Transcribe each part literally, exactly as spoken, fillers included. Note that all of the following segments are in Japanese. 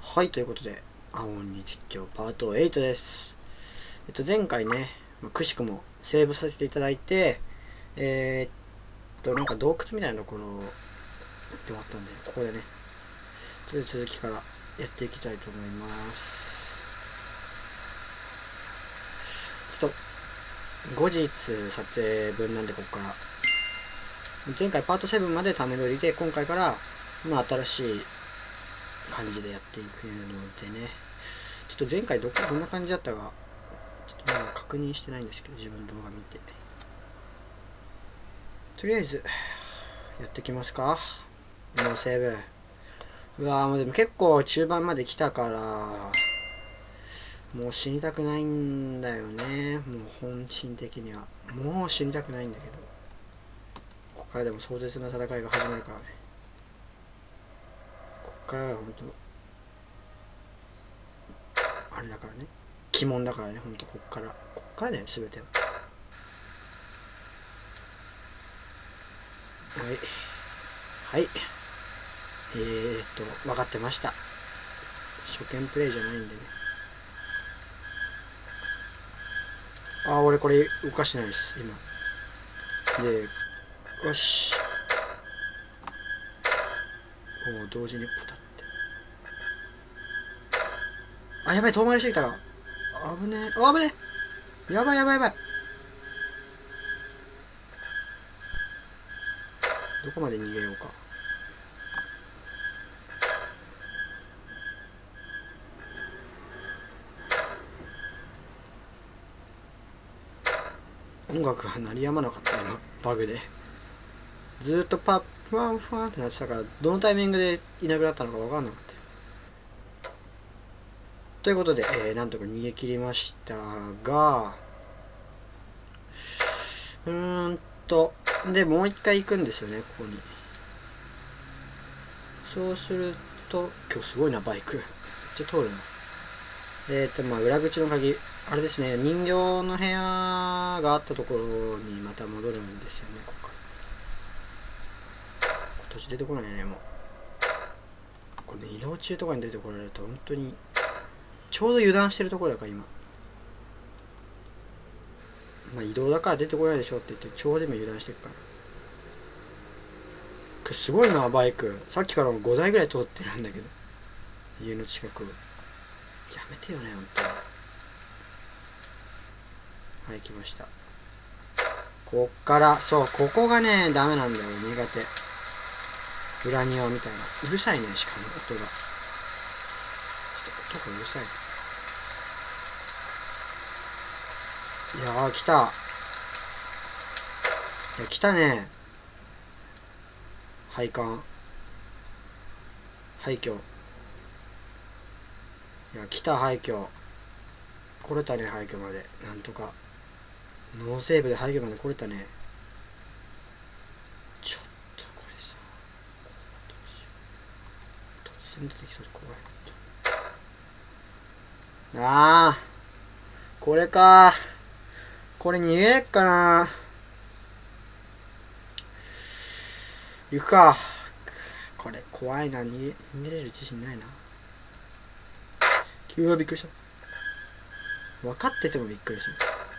はい、ということで、青鬼実況パートエイトです。えっと、前回ね、まあ、くしくもセーブさせていただいて、えー、っと、なんか洞窟みたいなところで終わったんで、ここでね、ちょっと続きからやっていきたいと思います。ちょっと、後日撮影分なんで、ここから。前回パートセブンまでため撮りで、今回から、まあ、新しい感じでやっていくのでね、ちょっと前回どこどんな感じだったかちょっとまだ確認してないんですけど、自分の動画見てとりあえずやってきますか。ノーセーブ。うわー、もうでも結構中盤まで来たからもう死にたくないんだよね。もう本心的にはもう死にたくないんだけど、ここからでも壮絶な戦いが始まるからね。ここからは本当あれだからね、鬼門だからね。ほんとこっからこっからだよ、全ては。はいはいえーっと分かってました。初見プレイじゃないんでね。ああ、俺これ動かしてないです今で。よし、おお、同時にパタって。あ、やばい、遠回りしてきたか。危ねえ、あ、危ねえ、やばいやばいやばい。どこまで逃げようか。音楽が鳴りやまなかった今、バグでずーっとパッフワンフワンってなってたから、どのタイミングでいなくなったのか分かんなかったよ。ということで、えー、なんとか逃げ切りましたが、うーんとでもう一回行くんですよね、ここに。そうすると、今日すごいなバイク、めっちゃ通るな。えっとまあ裏口の鍵、あれですね、人形の部屋があったところにまた戻るんですよね。ここから土地出てこないね。もうこれ、ね、移動中とかに出てこられると本当にちょうど油断してるところだから今。まあ移動だから出てこないでしょって言ってちょうど今油断してるから。すごいなバイク、さっきからごだいぐらい通ってるんだけど、家の近く。やめてよね本当に。はい、来ました。こっからそう、ここがねダメなんだよ、苦手。裏庭みたいな。うるさいね、しかも音が。結構うるさい。いやー来た。いや来たね。配管廃墟。いや来た廃墟。来れたね廃墟まで。なんとかノーセーブで廃墟まで来れたね。ちょっとこれさ、どうしよう、突然出てきそうで怖い。ああ、これか。これ逃げれっかな。行くか。これ怖いな。逃げ逃げれる自信ないな。うわびっくりした。分かっててもびっくりする。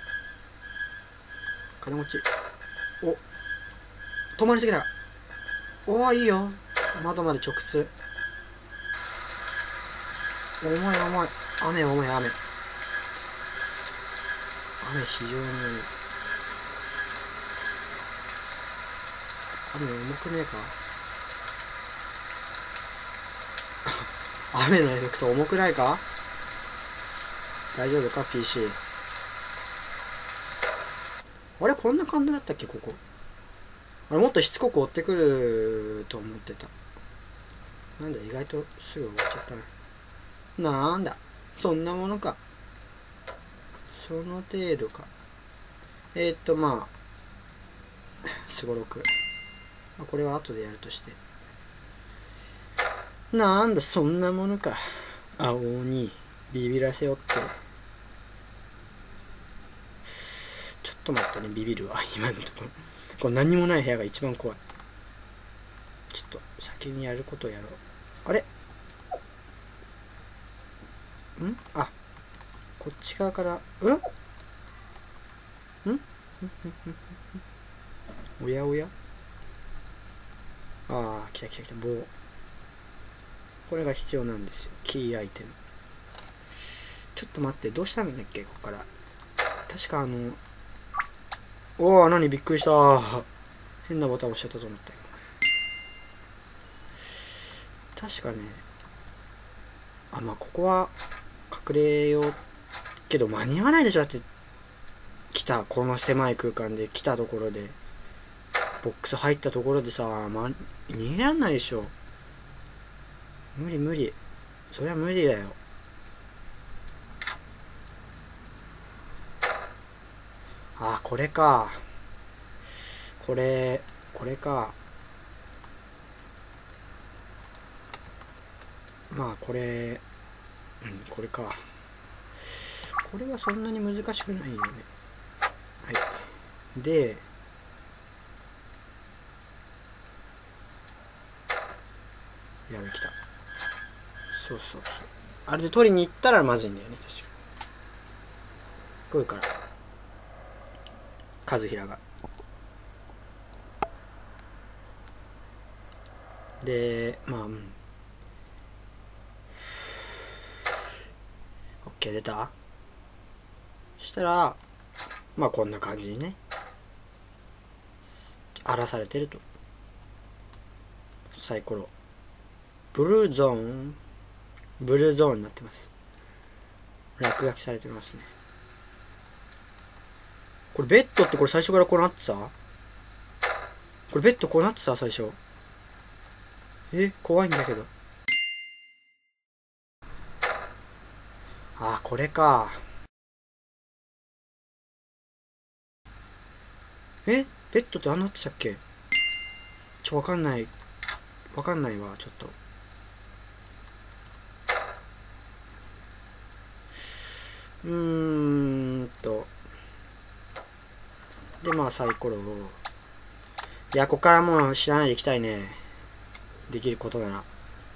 金持ち。お、止まりすぎた。おお、いいよ。窓まで直通。重い重い。雨重い雨。雨非常に重い。雨重くねえか。雨のエフェクト重くないか。大丈夫か ピーシー。 あれ、こんな感じだったっけここ。あれ、もっとしつこく追ってくると思ってた。なんだ、意外とすぐ終わっちゃったな。なんだ、そんなものか。その程度か。えー、っとまあすごろく、まあ、これは後でやるとして。なんだ、そんなものか。青鬼ビビらせよって。ちょっと待ってね、ビビるわ今のところ。これ何もない部屋が一番怖い。ちょっと先にやることをやろう。あれ、 んあ、こっち側から、うんんおやおや、ああ、来た来た来た、棒。これが必要なんですよ、キーアイテム。ちょっと待って、どうしたんだっけ、ここから。確かあの、おお、何、びっくりした。変なボタン押しちゃったと思ったよ。確かね、あ、まあ、ここは隠れようけど、間に合わないでしょ。だって、来た、この狭い空間で来たところで、ボックス入ったところでさ、ま、逃げらんないでしょ。無理無理。そりゃ無理だよ。あ、これか。これ、これか。まあ、これ、うん、これか。これはそんなに難しくないよね。はい。で、やべ、来た。そうそうそう。あれで取りに行ったらまずいんだよね、確かに。来るから。和平が。で、まあ、うん。OK、出た。したら、まあこんな感じにね、荒らされてると。サイコロ。ブルーゾーン、ブルーゾーンになってます。落書きされてますね。これベッドってこれ最初からこうなってた？これベッドこうなってた最初。え、怖いんだけど。ああ、これか。え、ベッドってあんなってたっけ？ちょ、わかんない。わかんないわ、ちょっと。うーんと。で、まあサイコロを。いや、ここからもう知らないでいきたいね。できることなら。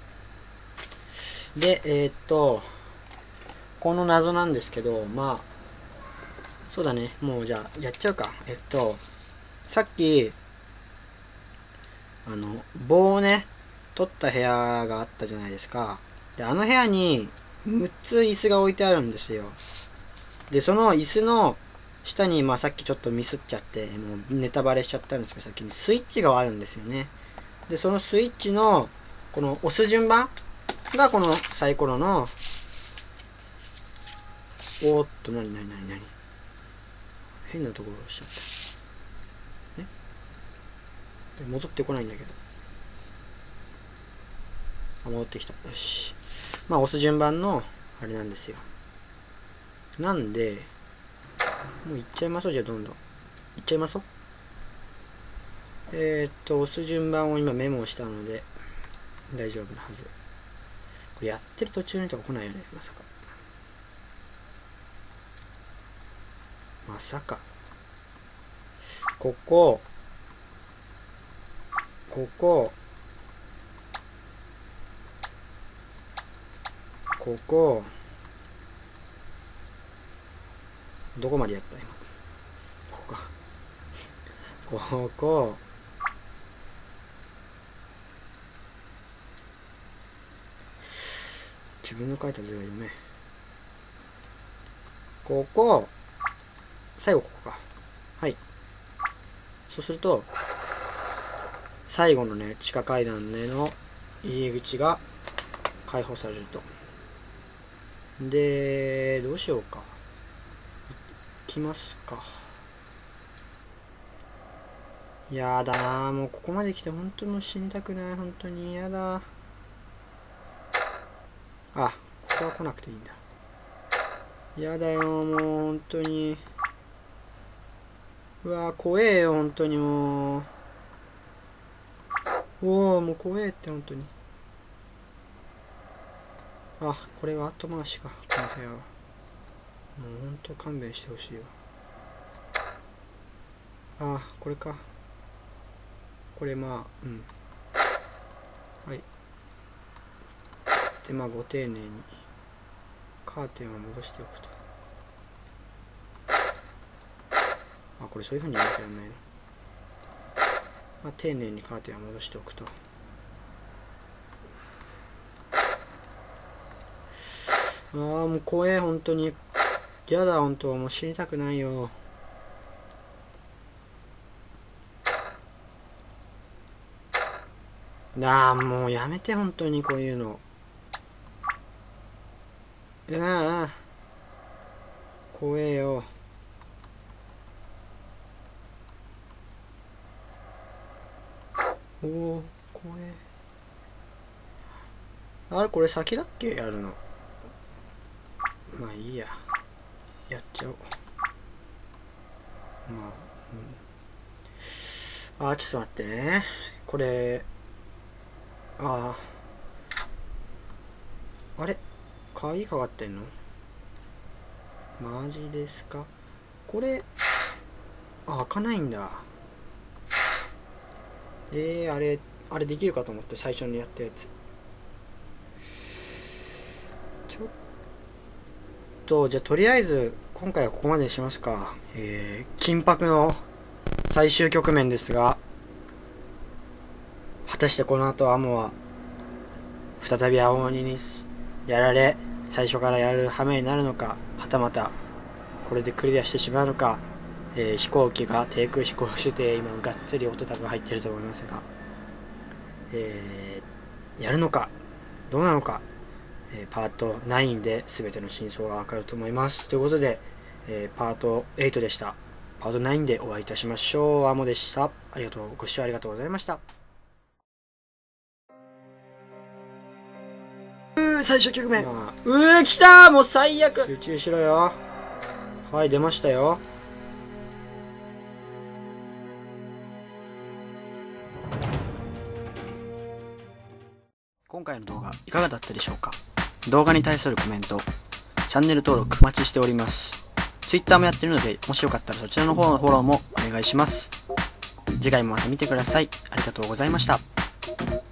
で、えー、っと、この謎なんですけど、まあ、そうだね。もうじゃあ、やっちゃうか。えっと、さっき、あの、棒をね、取った部屋があったじゃないですか。で、あの部屋に、むっつ椅子が置いてあるんですよ。で、その椅子の下に、まあさっきちょっとミスっちゃって、もうネタバレしちゃったんですけど、先にスイッチがあるんですよね。で、そのスイッチの、この押す順番がこのサイコロの、おーっと、なになになになに変なところ押しちゃった。え戻ってこないんだけど。あ、戻ってきた。よし。まあ、押す順番の、あれなんですよ。なんで、もういっちゃいましょう、じゃあどんどん。いっちゃいましょう。えー、っと、押す順番を今メモしたので、大丈夫なはず。これやってる途中にとか来ないよね、まさか。まさか。ここ、ここ、ここ、どこまでやった今。ここか。ここ、自分の書いた図が読め。ここ、最後ここか。はい。そうすると、最後のね、地下階段での入り口が開放されると。で、どうしようか。行きますか。やだなぁ。もうここまで来て本当にもう死にたくない。本当に嫌だ。あ、ここは来なくていいんだ。嫌だよ、もう本当に。うわぁ、怖えよ、本当にもう。おお、もう怖えって本当に。あ、これは後回しか、この部屋は。もう本当勘弁してほしいわ。あ、これか。これまあ、うん。はい。で、まあ、ご丁寧に。 カーテンを戻しておくと。あ、これそういうふうにやらなきゃやんないの。まあ、丁寧にカーテンを戻しておくと。ああ、もう怖え、本当に。やだ、本当、もう知りたくないよ。ああ、もうやめて、本当にこういうの。ああ、怖えよ。おお、怖え。あれ、これ先だっけ、やるの。まあいいや。やっちゃおう。まあ、うん。あー、ちょっと待ってね。これ、ああ。あれ、鍵かかってんの？マジですか？これ、あ、開かないんだ。えー、あれ、あれできるかと思って、最初にやったやつ。ちょっと、じゃあとりあえず、今回はここまでにしますか。えー、緊迫の最終局面ですが、果たしてこの後アモは、再び青鬼にやられ、最初からやる羽目になるのか、はたまた、これでクリアしてしまうのか、えー、飛行機が低空飛行してて、今がっつり音高が入ってると思いますが、えー、やるのか、どうなのか、えー、パートナインで全ての真相がわかると思います。ということで、えー、パートエイトでした。パートナインでお会いいたしましょう。アモでした。ありがとう、ご視聴ありがとうございました。最終局面、まあ、うー来たー、もう最悪。集中しろよ。はい、出ましたよ。今回の動画いかがだったでしょうか。動画に対するコメント、チャンネル登録お待ちしております。 Twitter もやってるので、もしよかったらそちらの方のフォローもお願いします。次回もまた見てください。ありがとうございました。